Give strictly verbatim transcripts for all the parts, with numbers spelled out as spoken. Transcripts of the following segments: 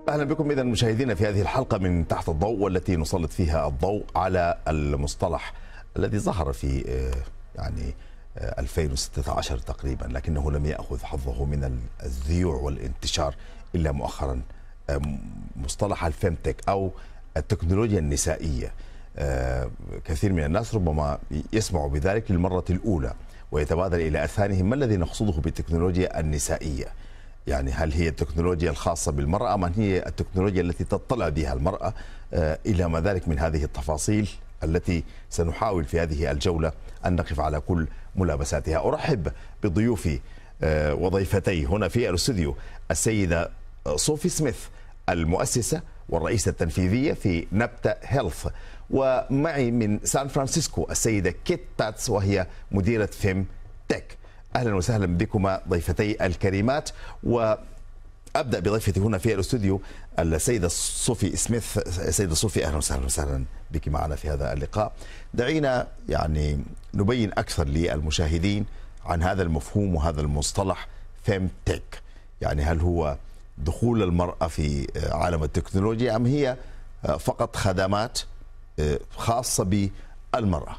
أهلا بكم إذا مشاهدينا في هذه الحلقة من تحت الضوء، والتي نسلط فيها الضوء على المصطلح الذي ظهر في يعني ألفين وستة عشر تقريبا، لكنه لم يأخذ حظه من الذيوع والانتشار إلا مؤخرا، مصطلح الفيمتك أو التكنولوجيا النسائية. كثير من الناس ربما يسمع بذلك للمرة الأولى ويتبادر إلى أذهانهم ما الذي نقصده بالتكنولوجيا النسائية. يعني هل هي التكنولوجيا الخاصة بالمرأة من هي التكنولوجيا التي تطلع بها المرأة؟ إلى ما ذلك من هذه التفاصيل التي سنحاول في هذه الجولة أن نقف على كل ملابساتها. أرحب بضيوفي وضيفتي هنا في الاستوديو، السيدة صوفي سميث المؤسسة والرئيسة التنفيذية في نبتة هيلث، ومعي من سان فرانسيسكو السيدة كيت باتس وهي مديرة فيم تك. أهلا وسهلا بكما ضيفتي الكريمات، وأبدأ بضيفتي هنا في الاستوديو السيدة صوفي سميث. السيدة صوفي أهلا وسهلا وسهلا بك معنا في هذا اللقاء. دعينا يعني نبين أكثر للمشاهدين عن هذا المفهوم وهذا المصطلح فيم تك. يعني هل هو دخول المرأة في عالم التكنولوجيا أم هي فقط خدمات خاصة بالمرأة؟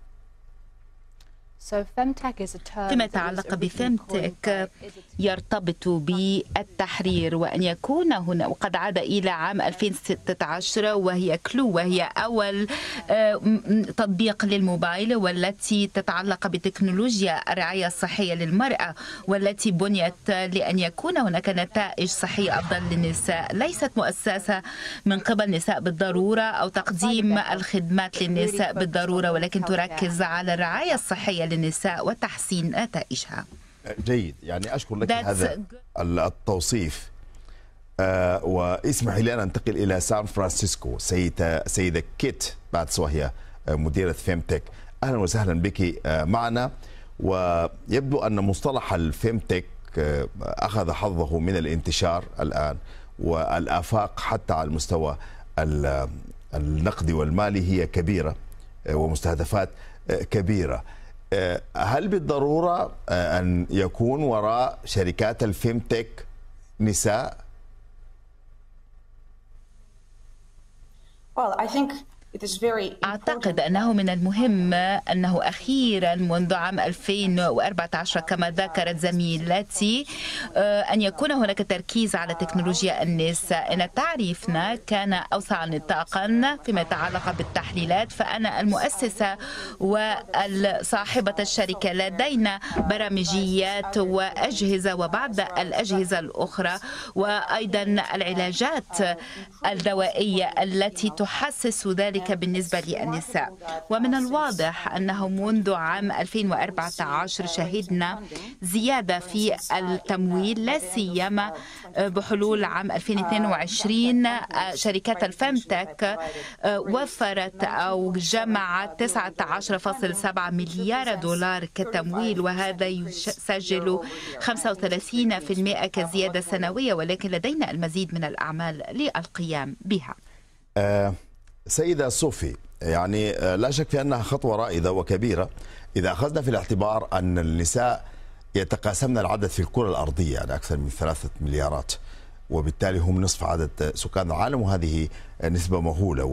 فيما يتعلق بفيمتك يرتبط بالتحرير، وأن يكون هنا وقد عاد إلى عام ألفين وستة عشر، وهي كلو وهي أول تطبيق للموبايل والتي تتعلق بتكنولوجيا الرعاية الصحية للمرأة، والتي بنيت لأن يكون هناك نتائج صحية أفضل للنساء. ليست مؤسسة من قبل النساء بالضرورة أو تقديم الخدمات للنساء بالضرورة، ولكن تركز على الرعاية الصحية للنساء وتحسين نتائجها. جيد، يعني أشكر لك هذا التوصيف. آه واسمحي لي أن أنتقل إلى سان فرانسيسكو، سيدة سيدة كيت باتس وهي مديرة فيمتك. أهلا وسهلا بك آه معنا. ويبدو أن مصطلح الفيمتك آه أخذ حظه من الانتشار الآن، والآفاق حتى على المستوى النقدي والمالي هي كبيرة آه ومستهدفات آه كبيرة. هل بالضرورة أن يكون وراء شركات الفيمتك نساء؟ Well, I think أعتقد أنه من المهم أنه أخيرا منذ عام ألفين وأربعة عشر كما ذكرت زميلتي أن يكون هناك تركيز على تكنولوجيا النساء. إن تعريفنا كان أوسع نطاقا فيما يتعلق بالتحليلات، فأنا المؤسسة وصاحبة الشركة لدينا برامجيات وأجهزة وبعض الأجهزة الأخرى، وأيضا العلاجات الدوائية التي تحسس ذلك بالنسبة للنساء. ومن الواضح أنه منذ عام ألفين وأربعة عشر شهدنا زيادة في التمويل، لا سيما بحلول عام ألفين واثنين وعشرين. شركات الفيمتك وفرت أو جمعت تسعة عشر فاصلة سبعة مليار دولار كتمويل، وهذا يسجل خمسة وثلاثين بالمئة كزيادة سنوية، ولكن لدينا المزيد من الأعمال للقيام بها. أه سيدة صوفي، يعني لا شك في أنها خطوة رائدة وكبيرة إذا أخذنا في الاعتبار أن النساء يتقاسمن العدد في الكرة الأرضية، يعني أكثر من ثلاثة مليارات، وبالتالي هم نصف عدد سكان العالم، وهذه نسبة مهولة.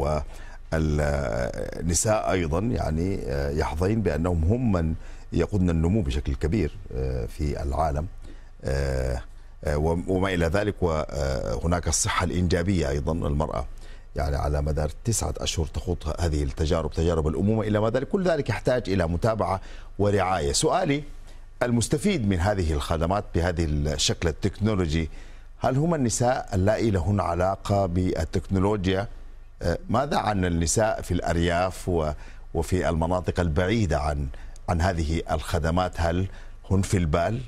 والنساء أيضا يعني يحظين بأنهم هم من يقودن النمو بشكل كبير في العالم وما إلى ذلك. وهناك الصحة الإنجابية أيضا، المرأة يعني على مدار تسعة أشهر تخوض هذه التجارب، تجارب الأمومة إلى ما ذلك. كل ذلك يحتاج إلى متابعة ورعاية. سؤالي، المستفيد من هذه الخدمات بهذه الشكل التكنولوجي هل هم النساء اللائي لهن علاقة بالتكنولوجيا؟ ماذا عن النساء في الأرياف وفي المناطق البعيدة عن عن هذه الخدمات؟ هل هن في البال؟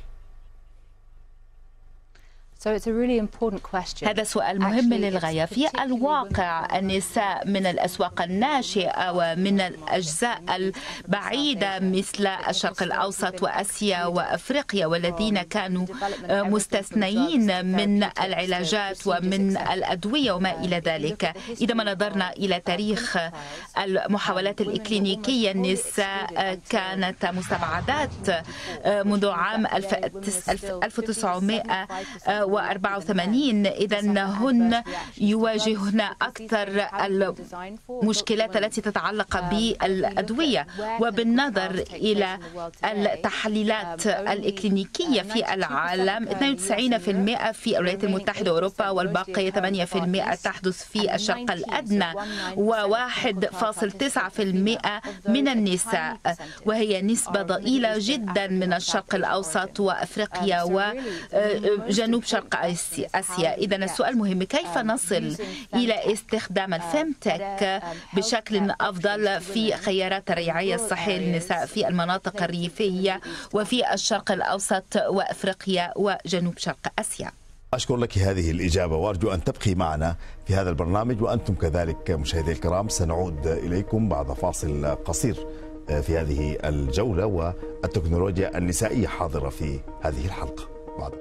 هذا سؤال مهم للغاية. في الواقع النساء من الأسواق الناشئة ومن الأجزاء البعيدة مثل الشرق الأوسط وآسيا وأفريقيا، والذين كانوا مستثنيين من العلاجات ومن الأدوية وما إلى ذلك. إذا ما نظرنا إلى تاريخ المحاولات الإكلينيكية، النساء كانت مستبعدات منذ عام ألف وتسعمائة وأربعة وثمانين. إذا هن يواجهن أكثر المشكلات التي تتعلق بالأدوية، وبالنظر إلى التحليلات الإكلينيكية في العالم اثنين وتسعين بالمئة في الولايات المتحدة وأوروبا، والباقي ثمانية بالمئة تحدث في الشرق الأدنى، وواحد فاصل تسعة بالمئة من النساء، وهي نسبة ضئيلة جدا من الشرق الأوسط وأفريقيا وجنوب شرق آسيا. إذا السؤال مهم، كيف نصل إلى استخدام الفيمتك بشكل أفضل في خيارات الرعاية الصحية للنساء في المناطق الريفية وفي الشرق الأوسط وأفريقيا وجنوب شرق آسيا؟ أشكر لك هذه الإجابة، وأرجو أن تبقي معنا في هذا البرنامج، وأنتم كذلك مشاهدي الكرام. سنعود إليكم بعد فاصل قصير في هذه الجولة، والتكنولوجيا النسائية حاضرة في هذه الحلقة. بعد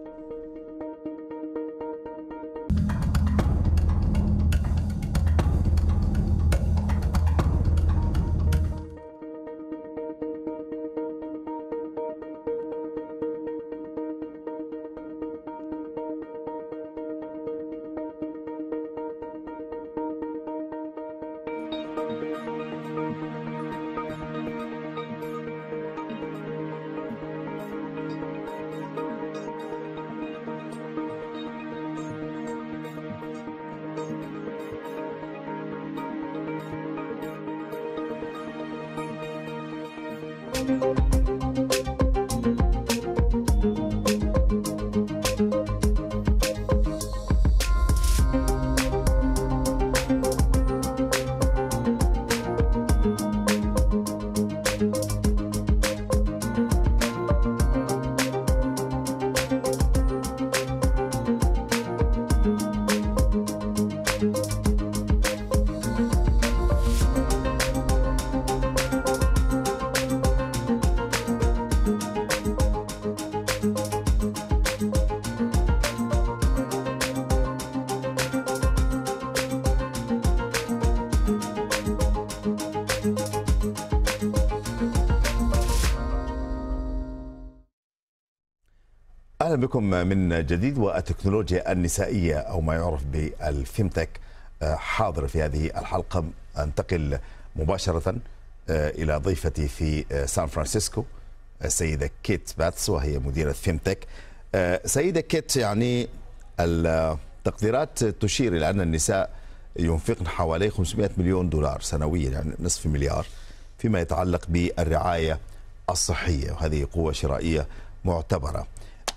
أهلا بكم من جديد. والتكنولوجيا النسائية أو ما يعرف بالفيمتك حاضر في هذه الحلقة. أنتقل مباشرة إلى ضيفتي في سان فرانسيسكو السيدة كيت باتس، وهي مديرة فيمتك. سيدة كيت، يعني التقديرات تشير إلى أن النساء ينفقن حوالي خمسمائة مليون دولار سنويا، يعني نصف مليار، فيما يتعلق بالرعاية الصحية، وهذه قوة شرائية معتبرة.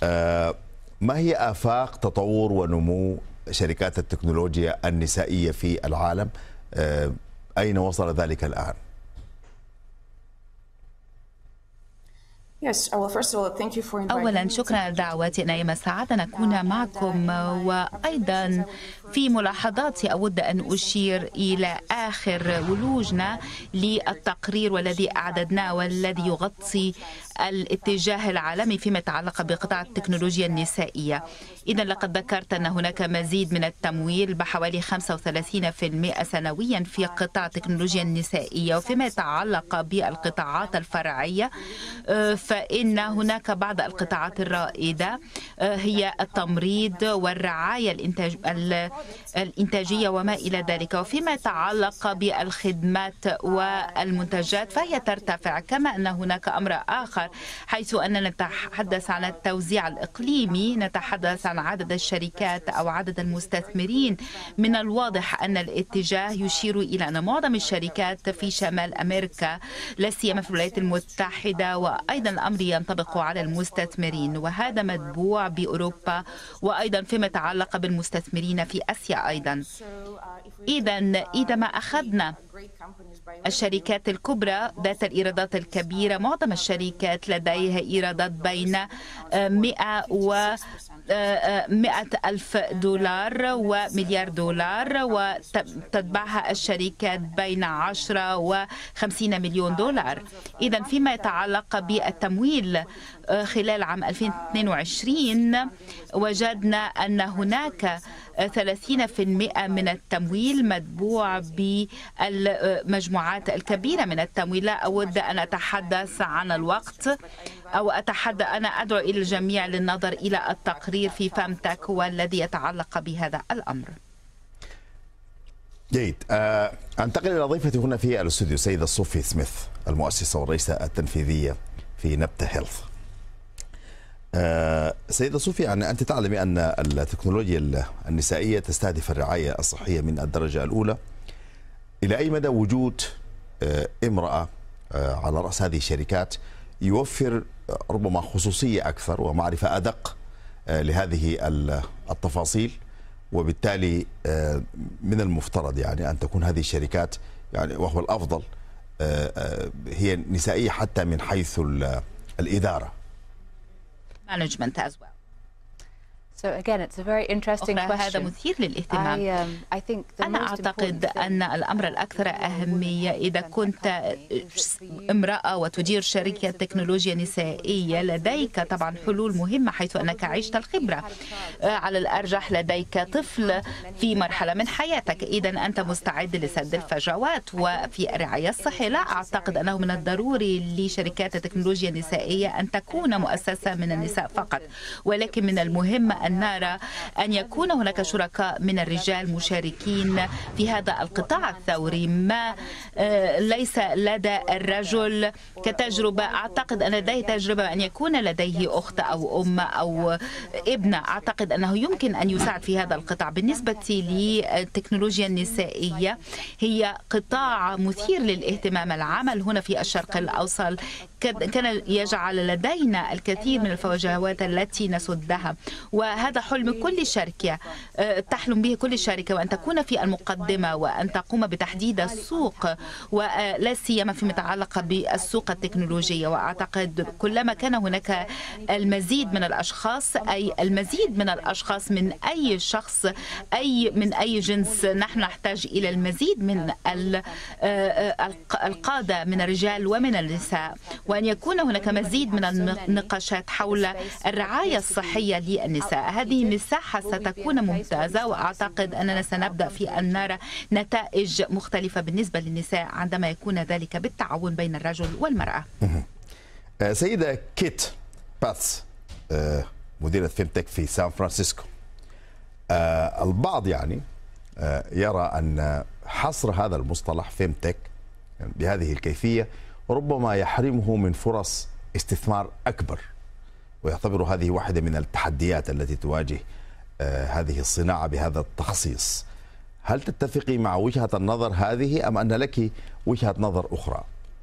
ما هي آفاق تطور ونمو شركات التكنولوجيا النسائية في العالم؟ أين وصل ذلك الآن؟ أولا شكرا لدعوتنا، يا سعادة نكون معكم. وأيضا في ملاحظاتي أود أن أشير إلى آخر ولوجنا للتقرير والذي أعددناه والذي يغطي الاتجاه العالمي فيما يتعلق بقطاع التكنولوجيا النسائية. إذا لقد ذكرت أن هناك مزيد من التمويل بحوالي خمسة وثلاثين بالمئة سنويا في قطاع التكنولوجيا النسائية. وفيما يتعلق بالقطاعات الفرعية فإن هناك بعض القطاعات الرائدة هي التمريض والرعاية الإنتاج الإنتاجية وما إلى ذلك. وفيما يتعلق بالخدمات والمنتجات فهي ترتفع. كما أن هناك أمر آخر حيث أننا نتحدث عن التوزيع الإقليمي، نتحدث عن عدد الشركات أو عدد المستثمرين. من الواضح أن الاتجاه يشير إلى أن معظم الشركات في شمال أمريكا، لا سيما في الولايات المتحدة، وأيضا الأمر ينطبق على المستثمرين، وهذا متبوع بأوروبا، وأيضا فيما يتعلق بالمستثمرين في آسيا أيضا. إذا إذا ما أخذنا الشركات الكبرى ذات الإيرادات الكبيرة، معظم الشركات لديها إيرادات بين مئة و مئة ألف دولار ومليار دولار، وتتبعها الشركات بين عشرة وخمسين مليون دولار. إذا فيما يتعلق بالتمويل خلال عام ألفين واثنين وعشرين وجدنا أن هناك ثلاثين بالمئة من التمويل متبوع بالمجموعات الكبيرة من التمويل. لا أود أن أتحدث عن الوقت أو أتحدث، أنا أدعو إلى الجميع للنظر إلى التقرير في فامتك والذي يتعلق بهذا الأمر. جيد. أه أنتقل إلى ضيفتي هنا في الاستوديو سيدة صوفي سميث، المؤسسة والرئيسة التنفيذية في نبتة هيلث. أه سيدة صوفي، يعني أنت تعلمي أن التكنولوجيا النسائية تستهدف الرعاية الصحية من الدرجة الأولى. إلى أي مدى وجود أه امرأة أه على رأس هذه الشركات يوفر ربما خصوصية أكثر ومعرفة أدق أه لهذه التفاصيل، وبالتالي من المفترض يعني أن تكون هذه الشركات يعني وهو الأفضل هي نسائية حتى من حيث الإدارة. Management as well. So again, it's a very interesting question. هذا مثير للاهتمام. I, um, I think the أنا أعتقد أن الأمر الأكثر أهمية إذا كنت امرأة وتدير شركة تكنولوجيا نسائية، لديك طبعا حلول مهمة حيث أنك عشت الخبرة. على الأرجح لديك طفل في مرحلة من حياتك، إذا أنت مستعد لسد الفجوات. وفي الرعاية الصحية لا أعتقد أنه من الضروري لشركات التكنولوجيا النسائية أن تكون مؤسسة من النساء فقط، ولكن من المهم أن نرى أن يكون هناك شركاء من الرجال مشاركين في هذا القطاع الثوري. ما ليس لدى الرجل كتجربة، أعتقد أن لديه تجربة أن يكون لديه أخت أو أم أو ابنة، أعتقد أنه يمكن أن يساعد في هذا القطاع. بالنسبة للتكنولوجيا النسائية هي قطاع مثير للاهتمام. العمل هنا في الشرق الأوسط كان يجعل لدينا الكثير من الفجوات التي نسدها، وهذا حلم كل شركة تحلم به كل شركة، وأن تكون في المقدمة وأن تقوم بتحديد السوق، ولا سيما فيما يتعلق بالسوق التكنولوجية. وأعتقد كلما كان هناك المزيد من الأشخاص، أي المزيد من الأشخاص من أي شخص أي من أي جنس، نحن نحتاج إلى المزيد من القادة من الرجال ومن النساء، وأن يكون هناك مزيد من النقاشات حول الرعاية الصحية للنساء. هذه مساحة ستكون ممتازة، وأعتقد أننا سنبدأ في أن نرى نتائج مختلفة بالنسبة للنساء عندما يكون ذلك بالتعاون بين الرجل والمرأة. سيدة كيت باث، مديرة فيمتك في سان فرانسيسكو، البعض يعني يرى أن حصر هذا المصطلح فيمتك بهذه الكيفية ربما يحرمه من فرص استثمار أكبر، ويعتبر هذه واحدة من التحديات التي تواجه هذه الصناعة بهذا التخصيص. هل تتفقي مع وجهة النظر هذه أم أن لك وجهة نظر أخرى؟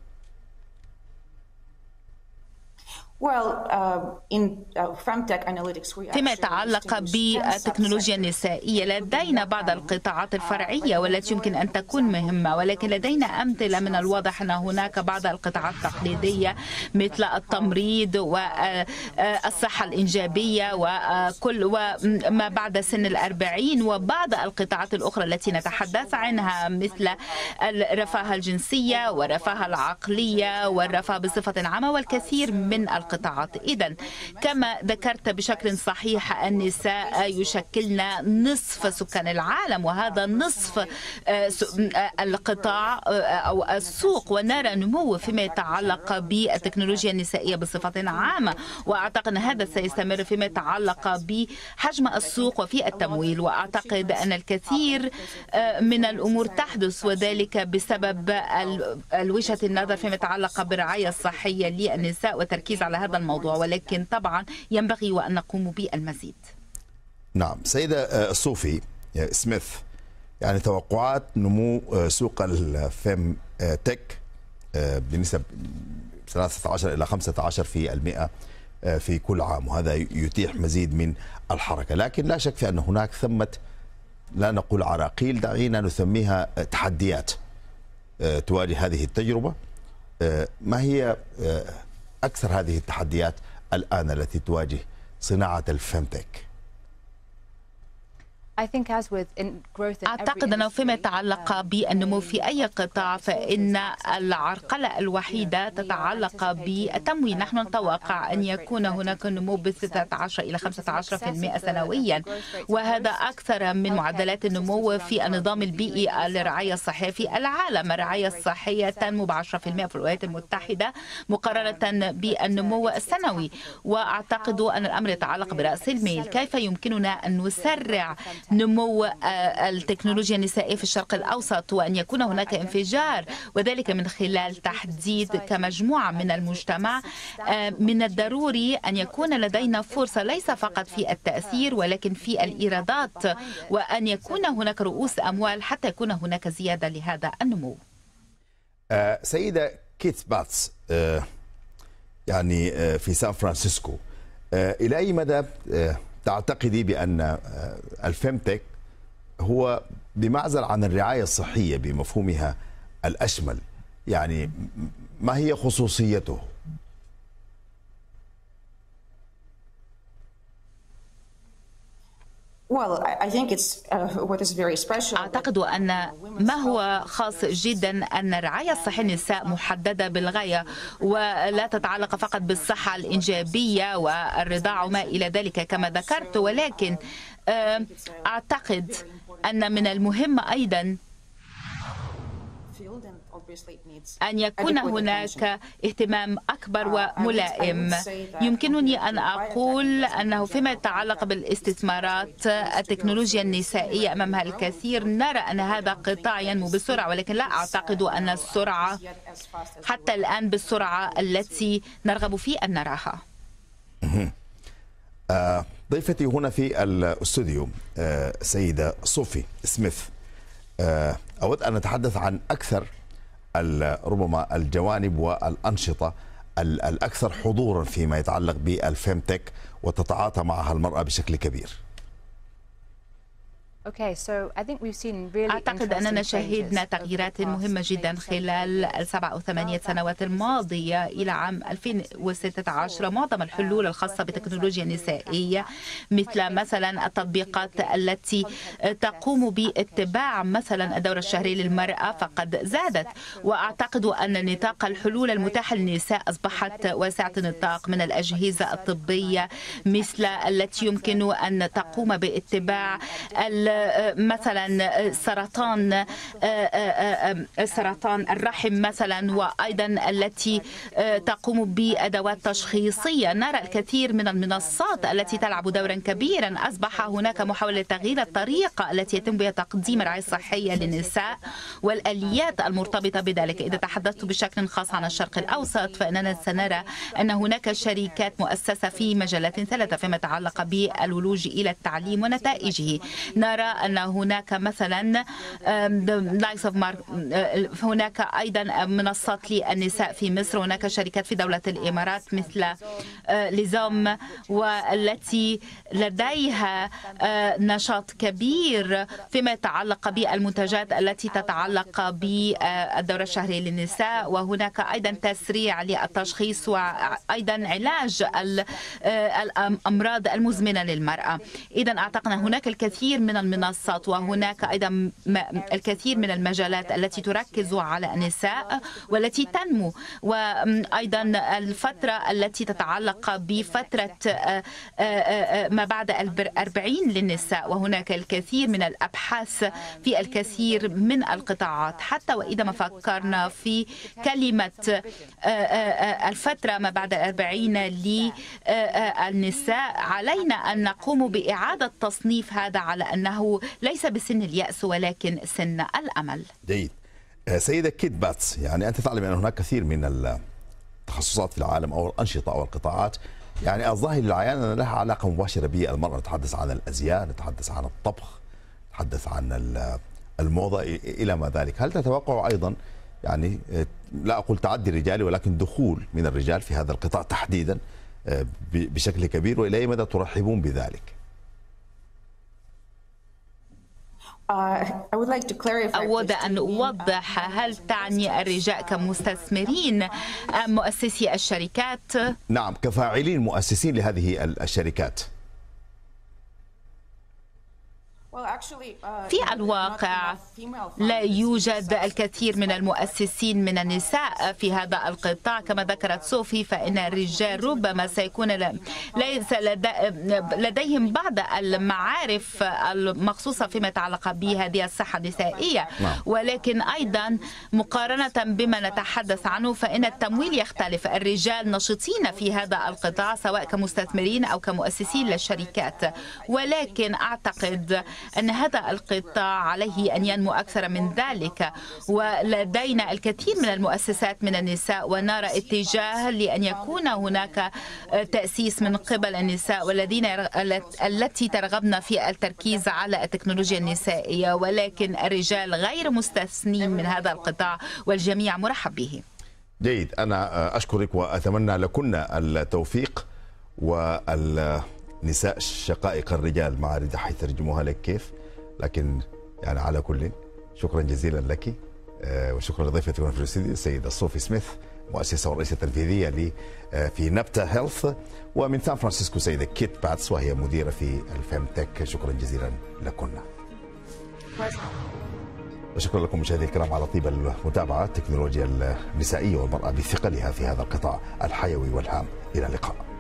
فيما يتعلق بالتكنولوجيا النسائية لدينا بعض القطاعات الفرعية والتي يمكن أن تكون مهمة، ولكن لدينا أمثلة من الواضح أن هناك بعض القطاعات التقليدية مثل التمريض والصحة الإنجابية وكل وما بعد سن الأربعين، وبعض القطاعات الأخرى التي نتحدث عنها مثل الرفاهة الجنسية والرفاهة العقلية والرفاهة بصفة عامة والكثير من القطاعات. إذن كما ذكرت بشكل صحيح، النساء يشكلن نصف سكان العالم، وهذا النصف القطاع أو السوق، ونرى نمو فيما يتعلق بالتكنولوجيا النسائية بصفة عامة. وأعتقد أن هذا سيستمر فيما يتعلق بحجم السوق وفي التمويل، وأعتقد أن الكثير من الأمور تحدث، وذلك بسبب وجهة النظر فيما يتعلق بالرعاية الصحية للنساء وتركيز على هذا الموضوع، ولكن طبعا ينبغي وأن نقوم بالمزيد. نعم. سيدة صوفي سميث، يعني توقعات نمو سوق الفيم تك بنسب ثلاثة عشر إلى خمسة عشر في المئة في كل عام، وهذا يتيح مزيد من الحركة، لكن لا شك في أن هناك ثمة لا نقول عراقيل، دعينا نسميها تحديات تواجه هذه التجربة. ما هي أكثر هذه التحديات الآن التي تواجه صناعة الفيمتك؟ أعتقد أنه فيما يتعلق بالنمو في أي قطاع فإن العرقلة الوحيدة تتعلق بالتمويل. نحن نتوقع أن يكون هناك نمو ب ستة عشر إلى خمسة عشر بالمئة سنويا، وهذا أكثر من معدلات النمو في النظام البيئي للرعاية الصحية في العالم. الرعاية الصحية تنمو ب عشرة بالمئة في الولايات المتحدة مقارنة بالنمو السنوي، وأعتقد أن الأمر يتعلق برأس المال. كيف يمكننا أن نسرع نمو التكنولوجيا النسائية في الشرق الأوسط وأن يكون هناك انفجار، وذلك من خلال تحديد كمجموعة من المجتمع من الضروري أن يكون لدينا فرصة ليس فقط في التأثير ولكن في الإيرادات، وأن يكون هناك رؤوس أموال حتى يكون هناك زيادة لهذا النمو. آه سيدة كيت باتس، آه يعني آه في سان فرانسيسكو، آه إلى أي مدى آه تعتقدي بأن الفيمتك هو بمعزل عن الرعاية الصحية بمفهومها الأشمل؟ يعني ما هي خصوصيته؟ أعتقد أن ما هو خاص جدا أن الرعاية الصحية للنساء محددة بالغاية ولا تتعلق فقط بالصحة الإنجابية والرضاعة وما إلى ذلك كما ذكرت، ولكن أعتقد أن من المهم أيضا أن يكون هناك اهتمام أكبر وملائم. يمكنني أن أقول أنه فيما يتعلق بالاستثمارات التكنولوجيا النسائية أمامها الكثير. نرى أن هذا قطاع ينمو بسرعة، ولكن لا أعتقد أن السرعة حتى الآن بالسرعة التي نرغب في أن نراها. ضيفتي هنا في الاستوديو سيدة صوفي سميث. أود أن نتحدث عن أكثر ربما الجوانب والأنشطة الأكثر حضورا فيما يتعلق بالفيمتك وتتعاطى معها المرأة بشكل كبير. أعتقد أننا شهدنا تغييرات مهمة جدا خلال السبع أو ثمانية سنوات الماضية إلى عام ألفين وستة عشر. معظم الحلول الخاصة بالتكنولوجيا النسائية مثل مثلا التطبيقات التي تقوم باتباع مثلا الدورة الشهرية للمرأة فقد زادت، وأعتقد أن نطاق الحلول المتاحة للنساء أصبحت واسعة النطاق، من الأجهزة الطبية مثل التي يمكن أن تقوم باتباع مثلا سرطان سرطان الرحم مثلا، وأيضا التي تقوم بأدوات تشخيصية. نرى الكثير من المنصات التي تلعب دورا كبيرا. أصبح هناك محاولة لتغيير الطريقة التي يتم بها تقديم الرعاية الصحية للنساء والآليات المرتبطة بذلك. إذا تحدثت بشكل خاص عن الشرق الأوسط فإننا سنرى أن هناك شركات مؤسسة في مجالات ثلاثة فيما يتعلق بالولوج إلى التعليم ونتائجه. نرى أن هناك مثلا هناك أيضا منصات للنساء في مصر، هناك شركات في دولة الإمارات مثل لزوم والتي لديها نشاط كبير فيما يتعلق بالمنتجات التي تتعلق بالدورة الشهرية للنساء، وهناك أيضا تسريع للتشخيص وأيضا علاج الأمراض المزمنة للمرأة. إذا أعتقد هناك الكثير من المنصات وهناك أيضا الكثير من المجالات التي تركز على النساء والتي تنمو، وأيضا الفترة التي تتعلق بفترة ما بعد الأربعين للنساء، وهناك الكثير من الأبحاث في الكثير من القطاعات. حتى وإذا ما فكرنا في كلمة الفترة ما بعد الأربعين للنساء علينا أن نقوم بإعادة تصنيف هذا على أنه ليس بسن اليأس ولكن سن الأمل. جيد. سيدة كيت باتس، يعني أنت تعلم أن هناك كثير من التخصصات في العالم أو الأنشطة أو القطاعات يعني الظاهر للعيان أن لها علاقة مباشرة بالمرأة. نتحدث عن الأزياء، نتحدث عن الطبخ، نتحدث عن الموضة إلى ما ذلك. هل تتوقع أيضا يعني لا أقول تعدي رجالي ولكن دخول من الرجال في هذا القطاع تحديدا بشكل كبير، وإلى أي مدى ترحبون بذلك؟ أود أن أوضح، هل تعني الرجال كمستثمرين أم مؤسسي الشركات؟ نعم، كفاعلين مؤسسين لهذه الشركات. في الواقع لا يوجد الكثير من المؤسسين من النساء في هذا القطاع. كما ذكرت صوفي فإن الرجال ربما سيكون ليس لديهم بعض المعارف المخصوصة فيما يتعلق بهذه الصحة النسائية، ولكن أيضا مقارنة بما نتحدث عنه فإن التمويل يختلف. الرجال نشطين في هذا القطاع سواء كمستثمرين أو كمؤسسين للشركات، ولكن أعتقد أن هذا القطاع عليه أن ينمو أكثر من ذلك، ولدينا الكثير من المؤسسات من النساء ونرى اتجاه لأن يكون هناك تأسيس من قبل النساء والذين التي ترغبن في التركيز على التكنولوجيا النسائية، ولكن الرجال غير مستثنين من هذا القطاع والجميع مرحب به. جيد، أنا أشكرك وأتمنى لكن التوفيق، والنساء شقائق الرجال ما أريد حيترجموها لك كيف، لكن يعني على كل شكرا جزيلا لك، وشكرا لضيفتنا في الاستديو السيدة صوفي سميث، مؤسسة ورئيسة التنفيذية لي في نبتة هيلث، ومن سان فرانسيسكو سيدة كيت باتس وهي مديرة في الفيمتك. شكرا جزيلا لكن. وشكرا لكم مشاهدينا الكرام على طيب المتابعة. التكنولوجيا النسائية والمرأة بثقلها في هذا القطاع الحيوي والهام. إلى اللقاء.